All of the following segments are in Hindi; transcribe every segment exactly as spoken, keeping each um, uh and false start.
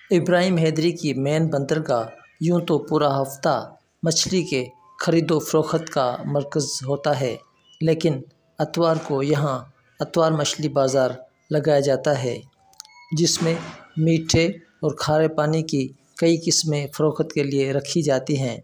इब्राहिम हैदरी की मेन बंदरगाह यूँ तो पूरा हफ्ता मछली के खरीदो फरोख्त का मरकज़ होता है, लेकिन अतवार को यहाँ अतवार मछली बाज़ार लगाया जाता है, जिसमें मीठे और खारे पानी की कई किस्में फरोख्त के लिए रखी जाती हैं।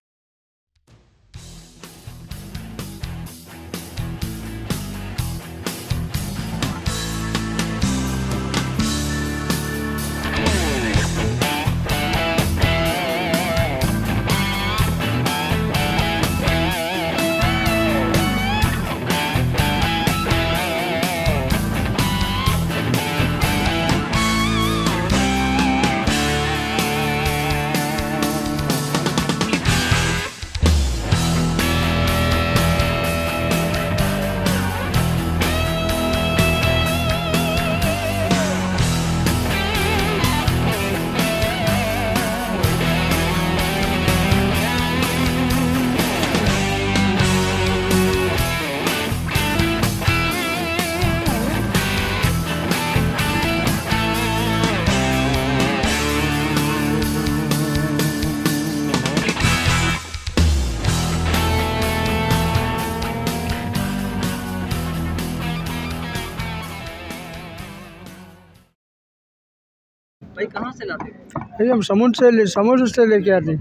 भाई कहाँ से लाते हो? ये हम समुद्र से ले समुद्र से लेके आते हैं।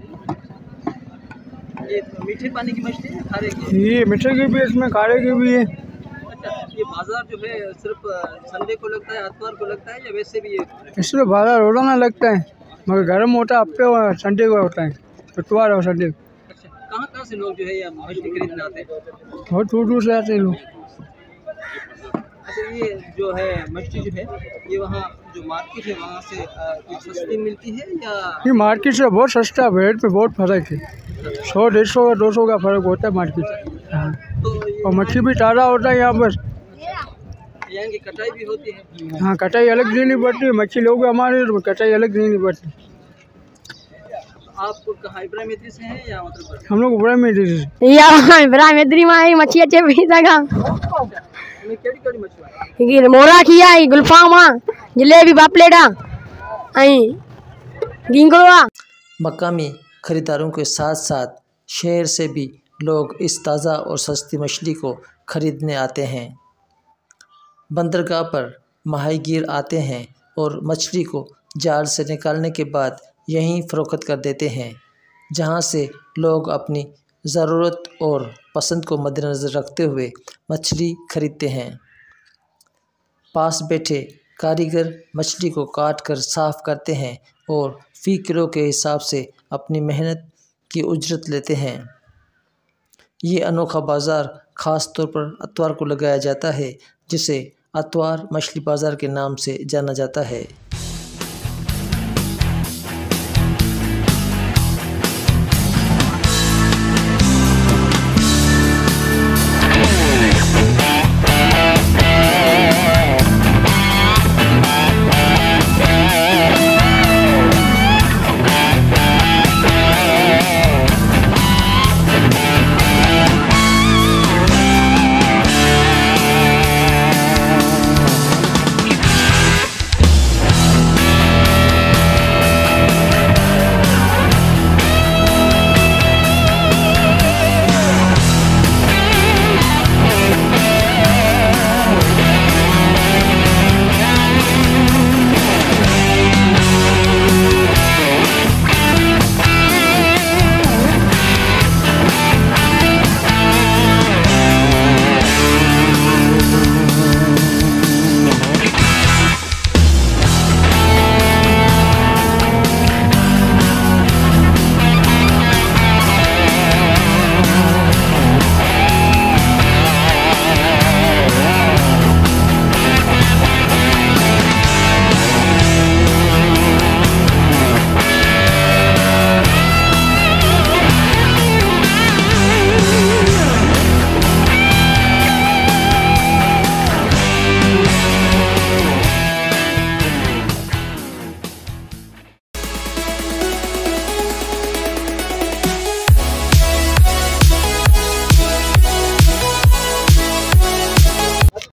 ये मीठे पानी की मछली है, खारे की? ये मीठे की भी है, इसमें खारे की भी है। अच्छा, ये बाजार जो है सिर्फ संडे को लगता है, आतवार को लगता है या वैसे भी है? इसमें बाजार रोजाना लगता है, मगर गर्म होता है हफ्ते और संडे को होता है, इतवार और संडे को। अच्छा, कहाँ कहाँ से लोग जो है ये मछली खरीदने आते हैं? बहुत दूर दूर से आते हैं लोग। अच्छा, ये जो है मछली जो है ये वहाँ जो मार्केट है वहाँ से कुछ सस्ती मिलती है या? ये मार्केट से बहुत सस्ता, रेट पे बहुत फर्क है, सौ डेढ़ सौ का दो सौ का फर्क होता है मार्केट से। हाँ, तो और मच्छी भी ताज़ा होता है यहाँ पर। यहाँ की कटाई भी होती है? हाँ, कटाई अलग देनी पड़ती है, मच्छी लोग हमारे तो कटाई अलग देनी पड़ती। आप कहाँ इब्राहिम हैदरी से हैं या मतलब? हम लोग इब्राहिम हैदरी से। या इब्राहिम हैदरी में मच्छी अच्छे भी जगह में केड़ी केड़ी मछली ये मोरा किया है, गुलफामा, जलेबी, पापलेटा, आई गिंगोआ। मकामी खरीदारों के साथ साथ शहर से भी लोग इस ताज़ा और सस्ती मछली को खरीदने आते हैं। बंदरगाह पर माहीगीर आते हैं और मछली को जाल से निकालने के बाद यहीं फ़रोख्त कर देते हैं, जहां से लोग अपनी ज़रूरत और पसंद को मद्देनज़र रखते हुए मछली खरीदते हैं। पास बैठे कारीगर मछली को काट कर साफ़ करते हैं और फ़ी किलो के हिसाब से अपनी मेहनत की उजरत लेते हैं। ये अनोखा बाज़ार ख़ास तौर पर अतवार को लगाया जाता है, जिसे अतवार मछली बाज़ार के नाम से जाना जाता है।